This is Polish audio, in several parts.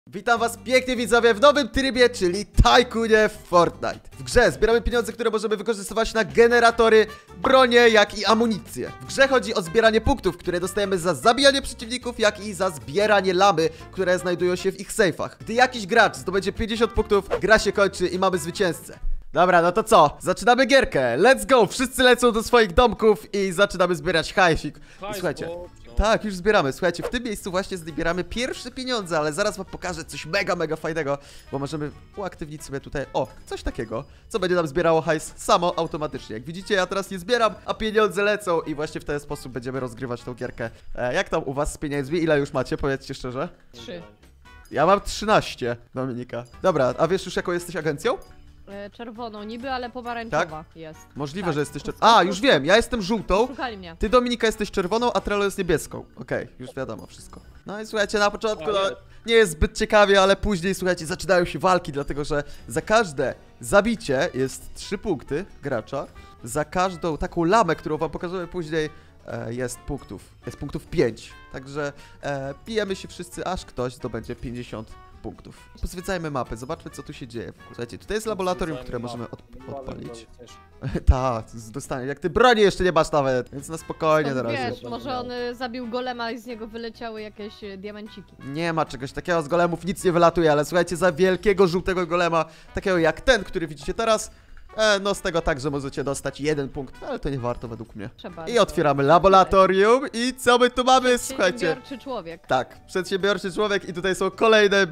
Witam was pięknie widzowie w nowym trybie, czyli Tycoonie w Fortnite. W grze zbieramy pieniądze, które możemy wykorzystywać na generatory, bronie, jak i amunicję. W grze chodzi o zbieranie punktów, które dostajemy za zabijanie przeciwników, jak i za zbieranie lamy, które znajdują się w ich sejfach. Gdy jakiś gracz zdobędzie 50 punktów, gra się kończy i mamy zwycięzcę. Dobra, no to co? Zaczynamy gierkę. Let's go! Wszyscy lecą do swoich domków i zaczynamy zbierać hajsik. Słuchajcie, tak, już zbieramy. Słuchajcie, w tym miejscu właśnie zbieramy pierwsze pieniądze, ale zaraz wam pokażę coś mega fajnego, bo możemy uaktywnić sobie tutaj, o, coś takiego, co będzie nam zbierało hajs samo, automatycznie. Jak widzicie, ja teraz nie zbieram, a pieniądze lecą i właśnie w ten sposób będziemy rozgrywać tą gierkę. Jak tam u was z pieniędzmi? Ile już macie? Powiedzcie szczerze. 3. Ja mam 13, Dominika. Dobra, a wiesz już jaką jesteś agencją? Czerwoną niby, ale pomarańczowa jest. Możliwe, tak. że jesteś czerwoną. A, już wiem, ja jestem żółtą. Szukali mnie. Ty, Dominika, jesteś czerwoną, a Trello jest niebieską. Okej, już wiadomo wszystko. No i słuchajcie, na początku nie jest zbyt ciekawie, ale później, słuchajcie, zaczynają się walki, dlatego że za każde zabicie jest 3 punkty gracza. Za każdą taką lamę, którą wam pokażemy później, jest punktów 5. Także pijemy się wszyscy, aż ktoś zdobędzie 50 punktów. Pozwiedzajmy mapę, zobaczmy co tu się dzieje. Słuchajcie, tutaj jest laboratorium, które możemy odpalić. Tak, dostanie. Jak ty broni jeszcze nie masz nawet, więc na spokojnie na razie. Wiesz, może on zabił golema i z niego wyleciały jakieś diamenciki. Nie ma czegoś takiego, z golemów nic nie wylatuje, ale słuchajcie, za wielkiego żółtego golema, takiego jak ten, który widzicie teraz, no z tego także możecie dostać 1 punkt, ale to nie warto według mnie. Trzeba. I otwieramy laboratorium i co my tu mamy, słuchajcie? Przedsiębiorczy człowiek. Tak, przedsiębiorczy człowiek i tutaj są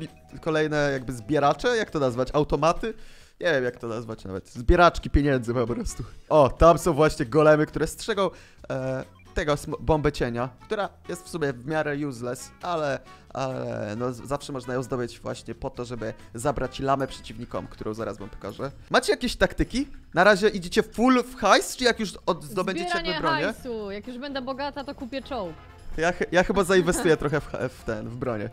kolejne jakby zbieracze, jak to nazwać, automaty? Nie wiem jak to nazwać nawet, zbieraczki pieniędzy po prostu. O, tam są właśnie golemy, które strzegą tego bombę cienia, która jest w sumie w miarę useless, ale no zawsze można ją zdobyć właśnie po to, żeby zabrać lamę przeciwnikom, którą zaraz wam pokażę. Macie jakieś taktyki? Na razie idziecie full w hajs, czy jak już zdobędziecie jakby bronię? Hajsu. Jak już będę bogata, to kupię czołg. Ja chyba zainwestuję trochę w bronię.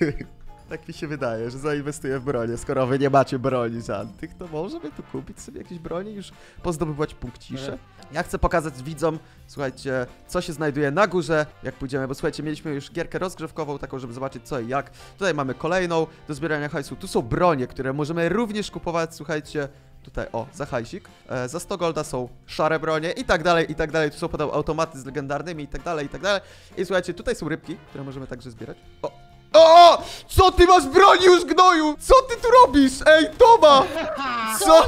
Tak mi się wydaje, że zainwestuję w bronię. Skoro wy nie macie broni żadnych, to możemy tu kupić sobie jakieś broni i już pozdobywać punkcisze. Ja chcę pokazać widzom, słuchajcie, co się znajduje na górze, jak pójdziemy, bo słuchajcie, mieliśmy już gierkę rozgrzewkową, taką, żeby zobaczyć co i jak. Tutaj mamy kolejną do zbierania hajsu. Tu są bronie, które możemy również kupować, słuchajcie. Tutaj, o, za hajsik. Za 100 golda są szare bronie i tak dalej, i tak dalej. Tu są potem automaty z legendarnymi i tak dalej, i tak dalej. I słuchajcie, tutaj są rybki, które możemy także zbierać. O! Co ty masz broni już, gnoju? Co ty tu robisz? Ej, Toma! Co?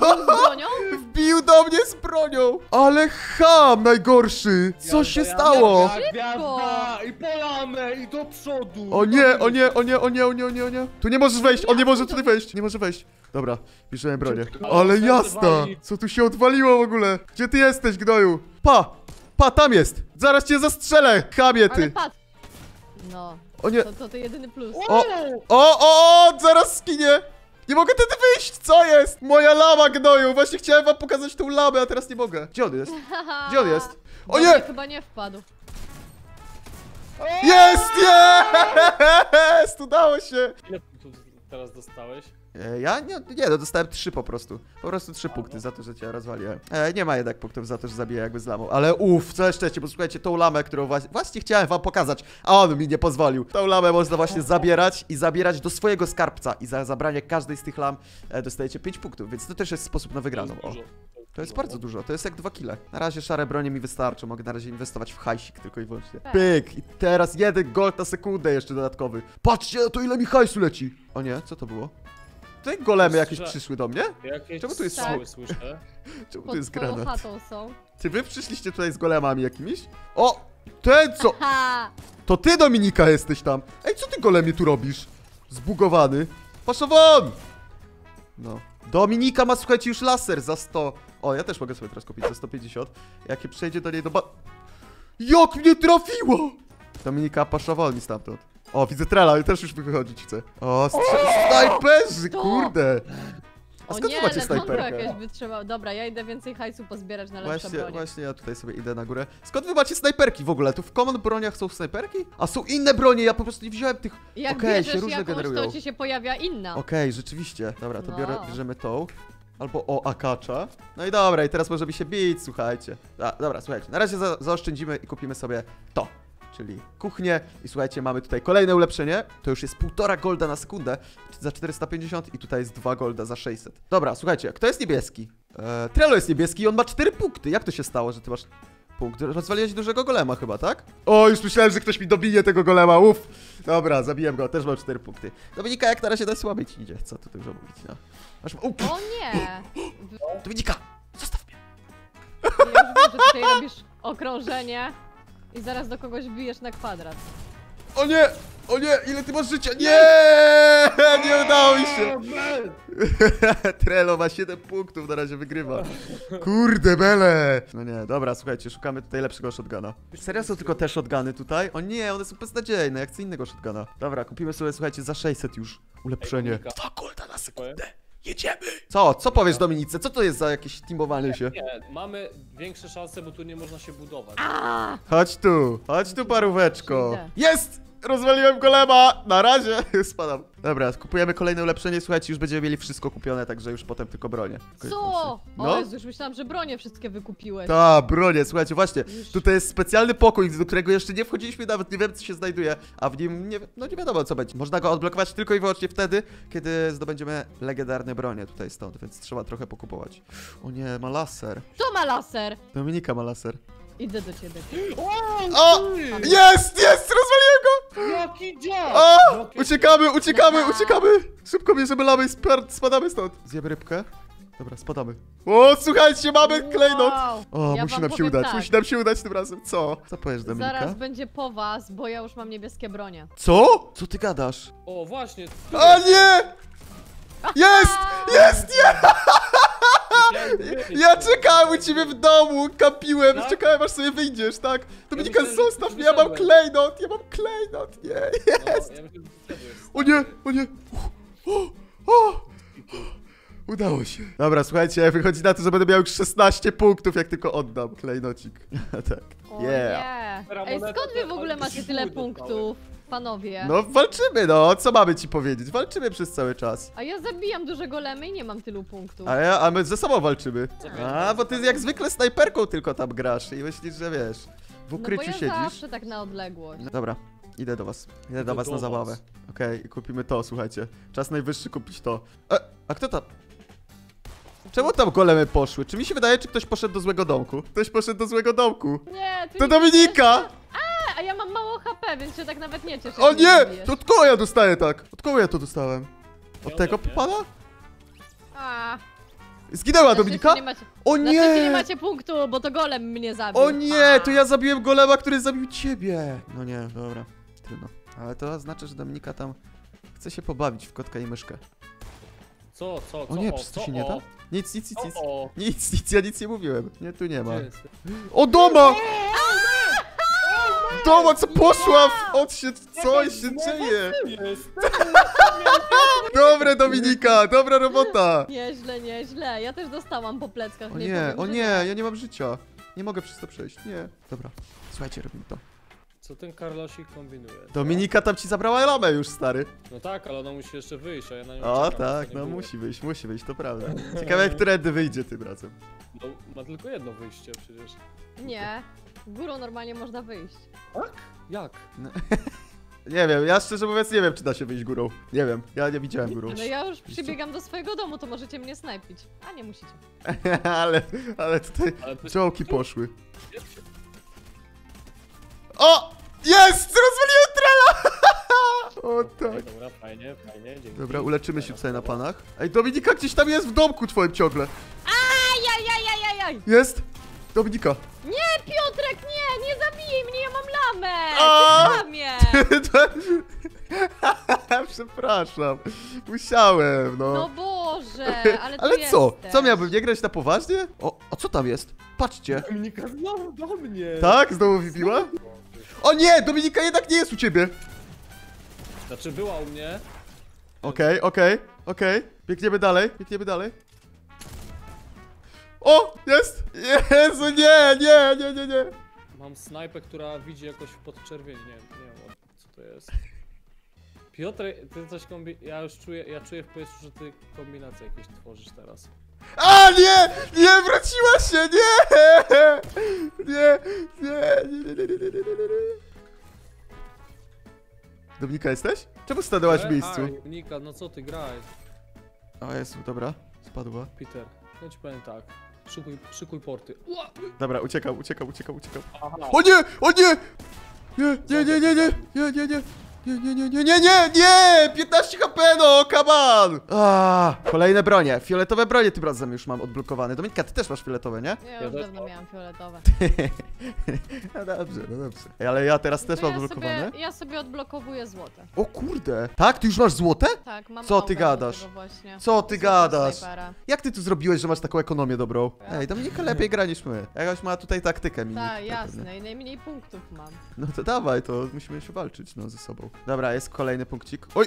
Wbił do mnie z bronią! Ale ham najgorszy! Co się stało? Gwiazda i polamę i do przodu! O nie, o nie, o nie, o nie, o nie, o nie, o nie. Tu nie możesz wejść, on nie może tutaj wejść, nie może wejść. Dobra, bierzemy bronię. Ale jazda! Co tu się odwaliło w ogóle? Gdzie ty jesteś, gnoju? Pa, tam jest! Zaraz cię zastrzelę, chamie Ale ty! patrz. No, O nie! to jedyny plus. O, zaraz skinie! Nie mogę wtedy wyjść, co jest? Moja lama, gnoju! Właśnie chciałem wam pokazać tą lamę, a teraz nie mogę. Gdzie on jest? Gdzie on jest? O nie! Chyba nie wpadł. Jest! Udało się! Ile punktów teraz dostałeś? Ja? Nie, no dostałem 3 po prostu. Po prostu 3 punkty za to, że cię rozwaliłem. Nie ma jednak punktów za to, że zabiję jakby z lamą. Ale całe szczęście, bo słuchajcie, tą lamę, którą właśnie chciałem wam pokazać, a on mi nie pozwolił. Tą lamę można właśnie zabierać do swojego skarbca. I za zabranie każdej z tych lam dostajecie 5 punktów, więc to też jest sposób na wygraną. O. To jest bardzo dużo, to jest jak 2 kile. Na razie szare bronie mi wystarczą, mogę na razie inwestować w hajsik tylko i wyłącznie. Pyk! I teraz 1 gold na sekundę jeszcze dodatkowy. Patrzcie, to ile mi hajsu leci! O nie, co to było? Tutaj golemy jakieś przyszły do mnie? Czemu tu jest słyszę? Czemu tu jest granat? Chatą są. Czy wy przyszliście tutaj z golemami jakimiś? O! Ten co? Ha! To ty, Dominika, jesteś tam. Ej, co ty golemie tu robisz? Zbugowany. Pasza won! No. Dominika ma, słuchajcie, już laser za 100. O, ja też mogę sobie teraz kupić za 150. Jak przejdzie do niej Jak mnie trafiło! Dominika, pasza wolni stamtąd. O, widzę Trela, ale też już wychodzić chcę. O, snajperzy, kurde! A skąd wy macie snajperkę? Jakaś wytrzymał. Dobra, ja idę więcej hajsu pozbierać na lepsze bronie. Właśnie ja tutaj sobie idę na górę. Skąd wy macie snajperki w ogóle? Tu w common broniach są snajperki? A są inne bronie, ja po prostu nie wziąłem tych. Jak Okej, się bierzesz różne jakąś, generują. to ci się pojawia inna. Okej, rzeczywiście. Dobra, to No. bierzemy tą. Albo akacza. No i dobra, i teraz możemy się bić, słuchajcie. Dobra, słuchajcie, na razie zaoszczędzimy i kupimy sobie to. czyli kuchnię. I słuchajcie, mamy tutaj kolejne ulepszenie. To już jest 1,5 golda na sekundę za 450 i tutaj jest 2 golda za 600. Dobra, słuchajcie, kto jest niebieski? Trello jest niebieski i on ma 4 punkty. Jak to się stało, że ty masz punkt? Rozwaliłeś dużego golema chyba, tak? O, już myślałem, że ktoś mi dobije tego golema, uff. Dobra, zabiłem go, też mam 4 punkty. Dominika, jak na razie najsłabiej ci idzie, co tu dużo mówić, no. Masz... O nie! Dominika, zostaw mnie. Ja już wiem, że tutaj robisz okrążenie i zaraz do kogoś bijesz na kwadrat. O nie! O nie! Ile ty masz życia? Nie! Nie udało mi się! Trello ma 7 punktów, na razie wygrywa. Kurde bele! No nie, dobra, słuchajcie, szukamy tutaj lepszego shotguna. Serio są tylko te shotguny tutaj? O nie, one są beznadziejne, jak chcę innego shotguna. Dobra, kupimy sobie, słuchajcie, za 600 już ulepszenie. 2 golda na sekundę. Jedziemy! Co powiesz Dominice? Co to jest za jakieś teamowanie się? Nie, mamy większe szanse, bo tu nie można się budować. Chodź tu paróweczko. Idę. Jest! Rozwaliłem golema! Na razie! Spadam. Dobra, kupujemy kolejne ulepszenie, słuchajcie, już będziemy mieli wszystko kupione, także już potem tylko bronie. Co? No. O Jezu, już myślałam, że bronie wszystkie wykupiłeś. Ta, bronie, słuchajcie, właśnie, Już. tutaj jest specjalny pokój, do którego jeszcze nie wchodziliśmy, nawet nie wiem, co się znajduje, a w nim nie wiadomo, co będzie. Można go odblokować tylko i wyłącznie wtedy, kiedy zdobędziemy legendarne bronie tutaj stąd, więc trzeba trochę pokupować. O nie, ma laser. Kto ma laser? Dominika ma laser. Idę do ciebie. O! Jest! Rozwaliłem go! Jaki dziad! O! Uciekamy! Szybko bierzemy lamy i spadamy stąd. Zjemy rybkę. Dobra, spadamy. O, słuchajcie, mamy klejnot! Wow. O, Ja musi wam nam się powiem udać, tak. musi nam się udać tym razem. Co powiesz, Dominika? Zaraz będzie po was, bo ja już mam niebieskie bronie. Co? Co ty gadasz? O, właśnie. O nie! Jest! Ja czekałem u ciebie w domu, kapiłem, Tak? czekałem aż sobie wyjdziesz, tak? Dominika, myślałem, że zostaw już mnie, ja mam wyszedłem. klejnot, nie. O nie! O nie! O! Udało się. Dobra, słuchajcie, wychodzi na to, że będę miał już 16 punktów, jak tylko oddam klejnocik. Tak. O Yeah. nie. Ej, skąd wy w ogóle macie tyle punktów, panowie? No walczymy, no, co mamy ci powiedzieć? Walczymy przez cały czas. A ja zabijam duże golemy i nie mam tylu punktów. A my ze sobą walczymy. A, bo ty jak zwykle snajperką tylko tam grasz i myślisz, że wiesz, w ukryciu no bo ja siedzisz. zawsze tak na odległość. No, dobra, idę do was. Idę do was na zabawę. Okej, kupimy to, słuchajcie. Czas najwyższy kupić to. A kto tam? Czemu tam golemy poszły? Czy mi się wydaje, czy ktoś poszedł do złego domku? Ktoś poszedł do złego domku. Nie, tu To nie- Dominika! A ja mam mało HP, więc się tak nawet nie cieszę. O jak mnie nie! zabijesz. To od kogo ja dostaję tak? Od kogo ja to dostałem? Od Nie tego ode mnie. pana? A, Zginęła na Dominika? szczęście nie macie, O na szczęście nie nie! macie punktu, bo to golem mnie zabił. O nie! To ja zabiłem golema, który zabił ciebie! No nie, dobra. Trudno. Ale to oznacza, że Dominika tam chce się pobawić w kotka i myszkę. Co? O nie, przecież to się nie da? Nic. O, Nic, ja nic nie mówiłem. Nie, tu nie ma. gdzie jest? O, doma! Doma, co poszła w odsiecz, co się dzieje? Jest! Dobre, Dominika, dobra robota! Nieźle. Ja też dostałam po pleckach. O nie nie, powiem, o że nie, ja nie mam życia. Nie mogę przez to przejść, nie. Dobra, słuchajcie, robimy to. Co ten Karlosik kombinuje? Dominika tam ci zabrała lamę już, stary. No tak, ale ona musi jeszcze wyjść, a ja na nią O czekam, tak, to nie no było. musi wyjść, to prawda. Ciekawe, którędy wyjdzie tym razem. No, ma tylko jedno wyjście przecież. Nie. Górą normalnie można wyjść. Jak? Nie wiem, ja szczerze mówiąc nie wiem, czy da się wyjść górą. Nie wiem, ja nie widziałem górą. No ja już przybiegam do swojego domu, to możecie mnie snajpić. A nie musicie. ale tutaj Ale to czołki poszły. jest- O! Jest! Rozwaliłem trela! O tak. Dobra, fajnie, dzięki. Dobra, uleczymy się tutaj na panach. Ej, Dominika gdzieś tam jest w domku twoim ciągle. Ajajajajajaj! Jest! Dominika. Nie, Piotrek, nie zabijaj mnie, ja mam lamę! A! Ty kłamie! Przepraszam. Musiałem, No no. Boże, ale tu Ale co? jesteś. Co miałbym nie grać na poważnie? O, a co tam jest? Patrzcie. Dominika znowu do mnie! Tak? Znowu wybiła? O nie! Dominika jednak nie jest u ciebie! Znaczy była u mnie. Okej. Biegniemy dalej. O! Jest! Jezu, nie! Mam snajpę, która widzi jakoś w podczerwieni. Nie wiem co to jest. Piotr, ty coś ja już czuję w powietrzu, że ty kombinacje jakieś tworzysz teraz. A nie! Nie, wróciła się! Nie! Dominika, jesteś? Czemu stanęłaś w miejscu? Aj, Nika, no co ty, graj. O Jezu, dobra. Spadła. Peter, no ci powiem tak. Szykuj porty. Dobra, uciekam. Aha. O nie! O nie! Nie! 15 HP, no, come on! Kolejne bronie. Fioletowe bronie tym razem już mam odblokowane. Dominika, ty też masz fioletowe, nie? Ja już dawno miałam fioletowe. No dobrze. Ej, ale ja teraz też To mam odblokowane. ja sobie odblokowuję złote. O kurde. Tak? Ty już masz złote? Tak, mam Co ty aurę do gadasz? tego właśnie. Co ty Złotego gadasz? snajpera. Jak ty tu zrobiłeś, że masz taką ekonomię dobrą? Ej, Dominika lepiej gra niż my. Jakaś ma tutaj taktykę mini. Tak, jasne. I najmniej punktów mam. No to dawaj, to musimy się walczyć, no, ze sobą. Dobra, jest kolejny punkcik. Oj!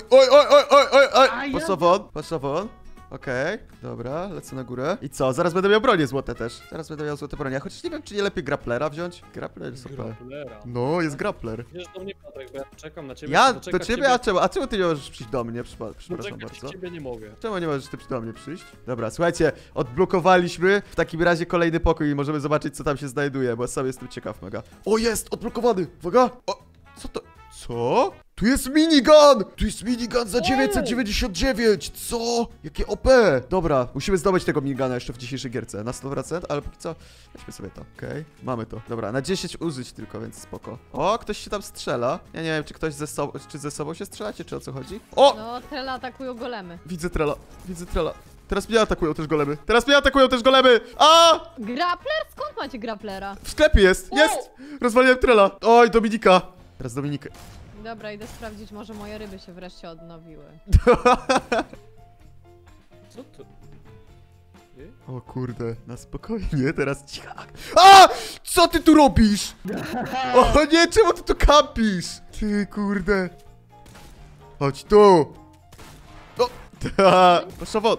Patrz won. Okej, dobra, lecę na górę. I co? Zaraz będę miał bronię złote też. Zaraz będę miał złote bronie. Chociaż nie wiem, czy nie lepiej grapplera wziąć. Grappler jest OP. Grapplera. No, jest grappler. Idziesz do mnie, Piotrek, bo ja czekam na ciebie. Ja do doczekać ciebie, a czemu ty nie możesz przyjść do mnie? Przepraszam Doczekać bardzo. ciebie nie mogę. Czemu nie możesz ty do mnie przyjść? Dobra, słuchajcie, odblokowaliśmy w takim razie kolejny pokój i możemy zobaczyć, co tam się znajduje, bo sam jestem ciekaw mega. O, jest! Odblokowany! Uwaga! O, co to? Co? Tu jest minigun! Tu jest minigun za 999! Co? Jakie OP! Dobra, musimy zdobyć tego miniguna jeszcze w dzisiejszej gierce. Na 100%, ale póki co, weźmy sobie to. Okej, mamy to. Dobra, na 10 użyć tylko, więc spoko. O, ktoś się tam strzela. Ja nie wiem, czy ktoś ze sobą się strzelacie, czy o co chodzi? O! No, trele atakują golemy. Widzę trela. Teraz mnie atakują też golemy. A! Grappler? Skąd macie grapplera? W sklepie jest! Jest! Rozwaliłem trela. Oj, Dominika. Teraz Dominikę. Dobra, idę sprawdzić, może moje ryby się wreszcie odnowiły. Co to? Nie? O kurde, na spokojnie, teraz cichak. A! Co ty tu robisz? O nie, czemu ty tu kampisz? Ty kurde. Chodź tu. No, proszę wod.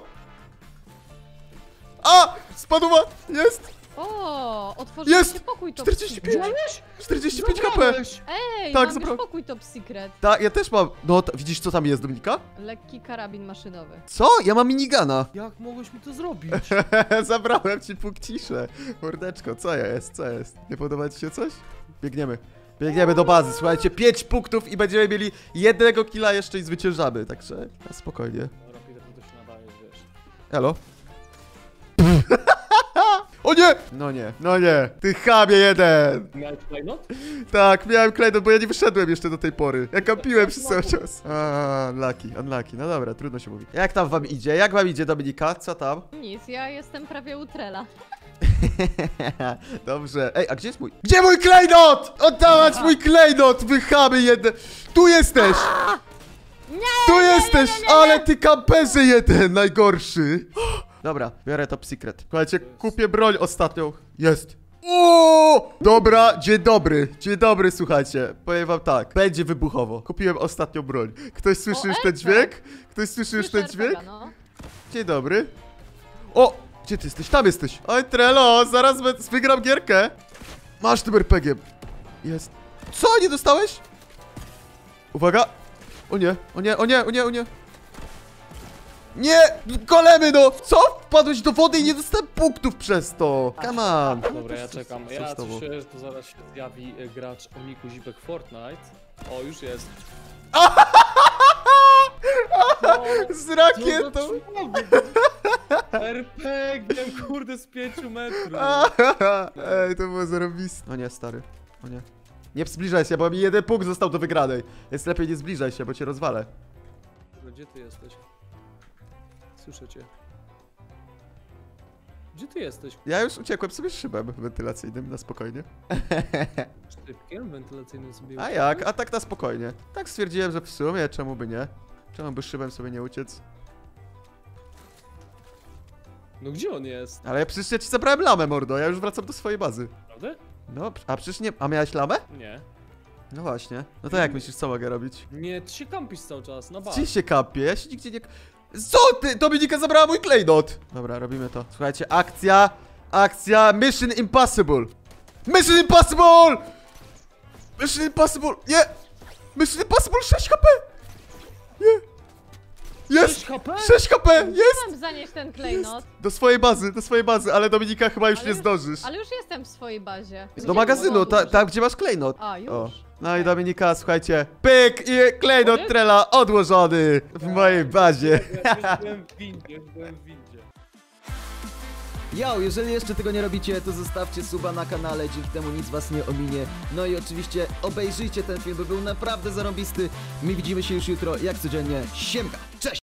A! Spadła! Jest! O, otworzył Jest! się pokój top 45! secret. 45 HP! Ej, Tak, mam zabrał. już pokój top secret. Tak, ja też mam. No, widzisz co tam jest, Dominika? Lekki karabin maszynowy. Co? Ja mam minigana. Jak mogłeś mi to zrobić? Zabrałem ci punkt ciszę. Mordeczko, co jest? Nie podoba ci się coś? Biegniemy do bazy, słuchajcie, 5 punktów i będziemy mieli jednego killa jeszcze i zwyciężamy, także na spokojnie. Dobra, Peter, to się nadajesz, wiesz. Elo? O nie! No nie, ty chamie jeden! Miałeś klejnot? Tak, miałem klejnot, bo ja nie wyszedłem jeszcze do tej pory. Ja kampiłem przez cały czas. Unlucky. No dobra, trudno się mówi. Jak tam wam idzie? Jak wam idzie, Dominika? Co tam? Nic, ja jestem prawie u trela. Dobrze. Ej, a gdzie jest mój... Gdzie mój klejnot? Oddawać mój klejnot! Wy chamy jeden! Tu jesteś! Tu jesteś! Ale ty kamperze jeden, najgorszy! Dobra, biorę top secret. Słuchajcie, kupię broń ostatnią. Jest. O! Dobra, dzień dobry, słuchajcie. Powiem wam tak, będzie wybuchowo. Kupiłem ostatnią broń. Ktoś słyszy już ten dźwięk? Ktoś słyszy już ten dźwięk? No. Dzień dobry. O! Gdzie ty jesteś? Tam jesteś. Oj, Trello, zaraz wygram gierkę. Masz tym RPG-iem. Jest. Co? Nie dostałeś? Uwaga. O nie. Nie! Golemy, no! Co? Wpadłeś do wody i nie dostałem punktów przez to. Come on. Dobra, ja czekam. Co Ja z tobą? czuję, że to zaraz się zjawi gracz o niku Zipek Fortnite. O, już jest. Z rakietą. RPG-iem, kurde, z 5 metrów. Ej, to było zarobiste. O nie, stary. O nie. Nie zbliżaj się, bo mi jeden punkt został do wygranej. Jest lepiej nie zbliżaj się, bo cię rozwalę. Gdzie ty jesteś? Słyszę cię. Gdzie ty jesteś? Ja już uciekłem sobie szybem wentylacyjnym na spokojnie. Szybkiem wentylacyjnym sobie A jak? A tak na spokojnie. Tak stwierdziłem, że w sumie czemu by nie? Czemu by szybem sobie nie uciec? No gdzie on jest? Ale przecież ja ci zabrałem lamę, mordo. Ja już wracam do swojej bazy. Prawda? No, a przecież nie... A miałeś lamę? Nie. No właśnie. No to jak myślisz, co mogę robić? Nie, ty się kampisz cały czas, na bar. Gdzie się kapię? Ja się nigdzie nie... Co ty? Dominika zabrała mój klejnot! Dobra, robimy to. Słuchajcie, akcja Mission Impossible! Mission Impossible! Mission Impossible! Nie! Mission Impossible 6 HP! Nie! Jest! 6 HP? 6 HP! Jest! Mam zanieść ten klejnot. Do swojej bazy, ale Dominika chyba już Ale nie już- zdążysz. Ale już jestem w swojej bazie. Do Gdzie magazynu, było? tam gdzie masz klejnot. A, już. O. No i Dominika, słuchajcie, pyk i klejnot Trela odłożony w mojej bazie. Już byłem w windzie, Yo, jeżeli jeszcze tego nie robicie, to zostawcie suba na kanale, dzięki temu nic was nie ominie. No i oczywiście obejrzyjcie ten film, bo był naprawdę zarąbisty. My widzimy się już jutro, jak codziennie. Siemka, cześć!